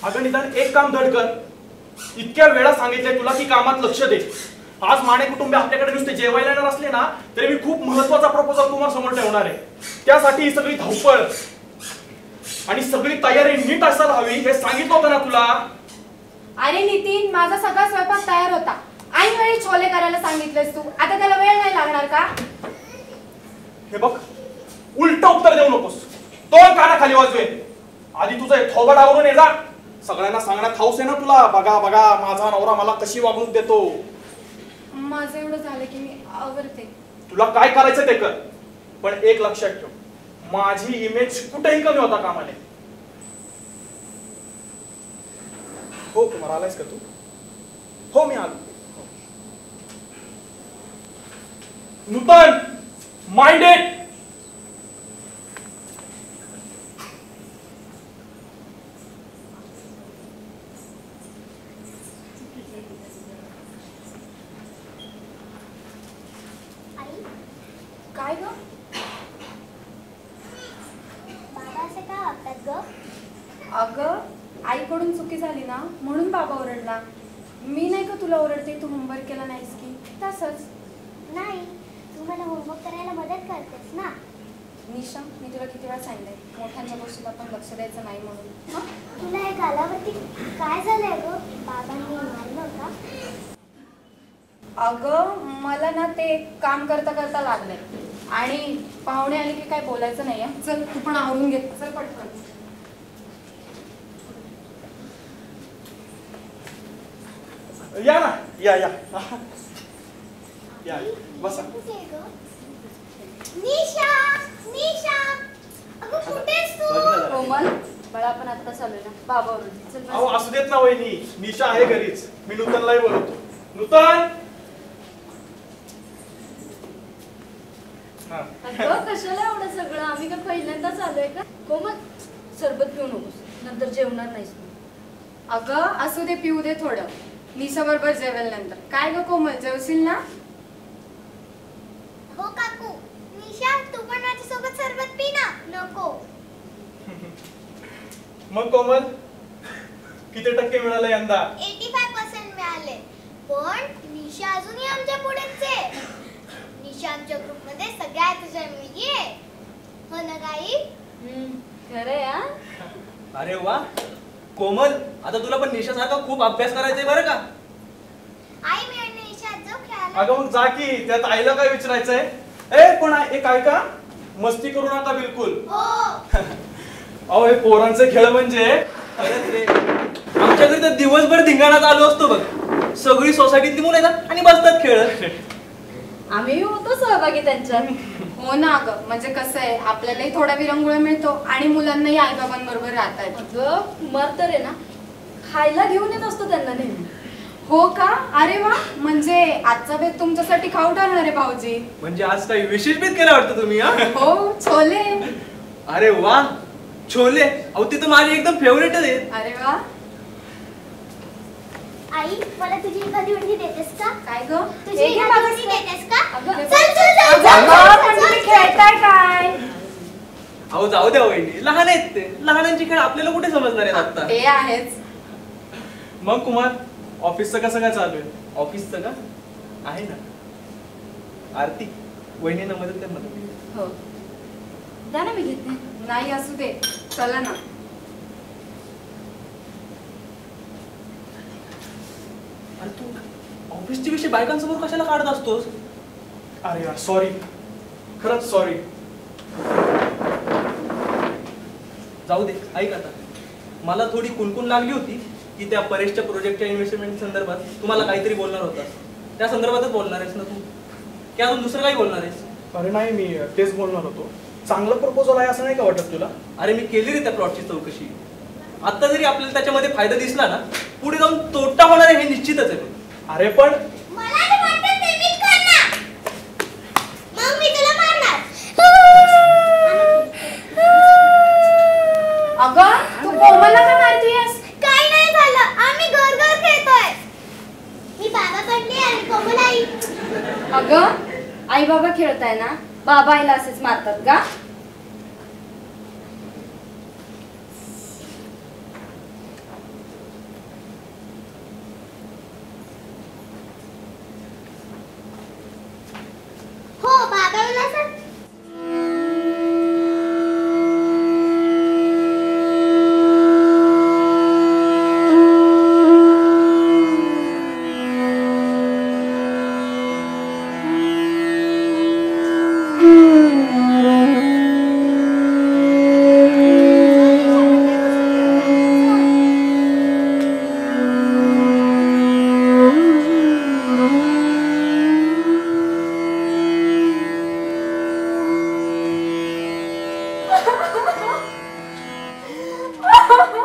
अगं निदान एक काम धड कर. इतक्या वेळा सांगितलंय तुला की कामात लक्ष दे. आज माने कुटुंबी आपल्याकडे नुसते जेवायला येणार असले ना तरी मी खूप महत्त्वाचा प्रपोजल तुम्हाला समोर ठेवणार आहे. त्यासाठी ही सगळी धावपळ आणि सगळी तयारी नीट असायला हवी हे सांगितलं होतं ना तुला. अरे नितीन, माझा सगळा स्वयंपाक तयार होता. ऐन वेळी छोले करायला सांगितलेस तू. आता त्याला वेळ नाही लागणार का? हे बघ, उलट उत्तर देऊ नकोस. तोंड कानाखाली वाजवे. आधी तुझं एक थोबड आवरून ये जा. सगळ्यांना सांगण्यात हाऊस आहे ना तुला. बघा बघा माझा नवरा मला कशी वागणूक देतो. माझं एवढं झालं की मी आवरते. तुला काय करायचं ते कर, पण एक लक्षात ठेव, माझी इमेज कुठेही कमी होता कामा नये. हो कुमार, आलायस का तू? हो मी आलो. नूतन माइंडेड. काय ग? बाबा असे का वागतात ग? अगं आईकडून चुकी झाली ना म्हणून बाबा ओरडला. मी नाही का तुला ओरडते तू होमवर्क केला नाहीस की? तसंच. नाही, तू मला होमवर्क करायला मदत करतेस ना. निशा, मी तुला किती वेळा सांगितलंय मोठ्यांच्या गोष्टीला पण लक्ष द्यायचं नाही म्हणून. तुला हे गालावरती काय झालंय ग? बाबांनी मारलं का? अगं मला ना ते काम करता करता लागलंय आणि पाहुणे आले की काय बोलायचं नाही. चल तू पण आवरून घे. चल पटकन. या ना, या या या बसा. निशा, निशा, अगं कुठेस तू? कोमल, बाळा आपण आता चालू ना बाबा ओरडले. चल अहो असू देत ना वहिनी, निशा आहे घरीच. मी नूतनलाही बोलवतो. नूतन. अगं कशाला एवढं सगळं? आम्ही काय पहिल्यांदाच आलोय का? कोमल सरबत पिऊ नकोस, नंतर जेवणार नाहीस. अगं असू दे, पिऊ दे थोडं. निशा बरोबर जेवेल नंतर. काय ग कोमल, जेवशील ना? हो काकू. निशा तू पण माझ्यासोबत सरबत पी ना. नको. मग कोमल किती टक्के मिळाले यंदा? 85% मिळाले. पण निशा अजूनही आमच्या पुढेच आहे. निशा आमच्या ग्रुप मध्ये सगळ्यात हुशार मुलगी आहे. हो ना गाई? खरंय हा? अरे वा कोमल, आता तुला पण निशासारखा खूप अभ्यास करायचा आहे बरं का? आई मी आणि निशा जाऊ खेळायला. अगं मग जा की, त्यात आईला काय विचारायचंय? ए पण एक ऐका, मस्ती करू नका बिलकुल. हो. अहो हे पोरांचे खेळ म्हणजे खरंच रे, आमच्या घरी तर दिवसभर धिंगाणा चालू असतो बघ. सगळी सोसायटीतली मुलं येतात आणि बसतात खेळत. आम्ही होतो सहभागी त्यांच्यात. हो ना अगं, म्हणजे कसं आहे आपल्यालाही थोडा विरंगुळा मिळतो आणि मुलांनाही आईबाबांबरोबर राहता येतं. अगं कुमार तर आहे ना खायला घेऊन येत असतो त्यांना नेहमी. हो का? अरे वा, म्हणजे आजचा बेत तुमच्यासाठी खाऊ ठरणार आहे भाऊजी. म्हणजे आज काही विशेष बेत केला वाटतं तुम्ही? हा हो, छोले. अरे वा, छोले. अहो ते तर माझे एकदम फेवरेट आहे. अरे वा. आई मला तुझी एखादी उडी देतेस का? काय ग? तुझी एखादी उडी देतेस का? अगं, चल चल चल पण तुम्ही खेळताय काय? अहो जाऊ द्या वहिनी, लहान आहेत ते. लहानांची खेळ आपल्याला कुठे समजणार आहेत आता? ते आहेच. मग कुमार ऑफिसचं कसं काय चालू आहे? ऑफिसचं का आहे ना. आरती वहिनींना मदत कर ना. हो द्या ना, मी घेते. नाही असू दे, चला ना. अरे तू ऑफिसची विषय बायकांसमोर कशाला काढत असतोस? अरे यार सॉरी, खरंच सॉरी. जाऊ दे, ऐक आता. मला थोडी कुणकुण लागली होती की त्या परेशच्या प्रोजेक्टच्या इन्व्हेस्टमेंट संदर्भात तुम्हाला काहीतरी बोलणार होतास. त्या संदर्भातच बोलणार आहेस ना तू? की अजून दुसरं काही बोलणार आहेस? अरे नाही, मी तेच बोलणार होतो. चांगलं प्रपोजल आहे असं नाही का वाटत तुला? अरे मी केली रे त्या प्लॉटची चौकशी. आता जरी आपल्याला त्याच्यामध्ये फायदा दिसला ना, पुढे जाऊन तोटा होणार आहे हे निश्चितच आहे. अरे पण मला ते वाटतं ते मी करणार. मग मी तुला मारणार. अगं तू कोमलला का मारतीयस? काही नाही झालं, आम्ही घर घर खेळतोय. मी बाबा पडले आणि कोमल आई. अगं आई बाबा खेळताय ना, बाबा आईला असेच मारतात का? हा